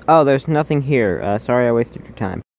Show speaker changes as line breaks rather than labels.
Oh, there's nothing here. Sorry I wasted your time.